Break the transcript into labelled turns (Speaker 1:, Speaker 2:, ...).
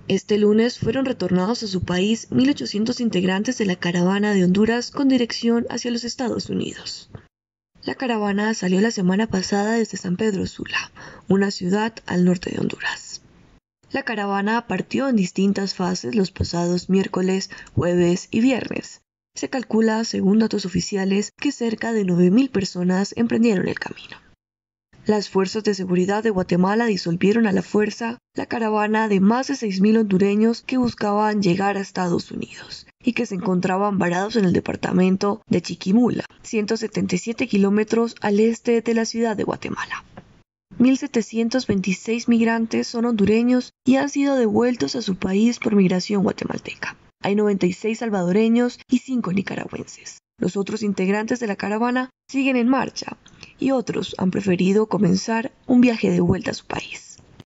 Speaker 1: Este lunes fueron retornados a su país 1.800 integrantes de la caravana de Honduras con dirección hacia los Estados Unidos. La caravana salió la semana pasada desde San Pedro Sula, una ciudad al norte de Honduras. La caravana partió en distintas fases los pasados miércoles, jueves y viernes. Se calcula, según datos oficiales, que cerca de 9.000 personas emprendieron el camino. Las fuerzas de seguridad de Guatemala disolvieron a la fuerza la caravana de más de 6.000 hondureños que buscaban llegar a Estados Unidos y que se encontraban varados en el departamento de Chiquimula, 177 kilómetros al este de la ciudad de Guatemala. 1.726 migrantes son hondureños y han sido devueltos a su país por migración guatemalteca. Hay 96 salvadoreños y 5 nicaragüenses. Los otros integrantes de la caravana siguen en marcha y otros han preferido comenzar un viaje de vuelta a su país.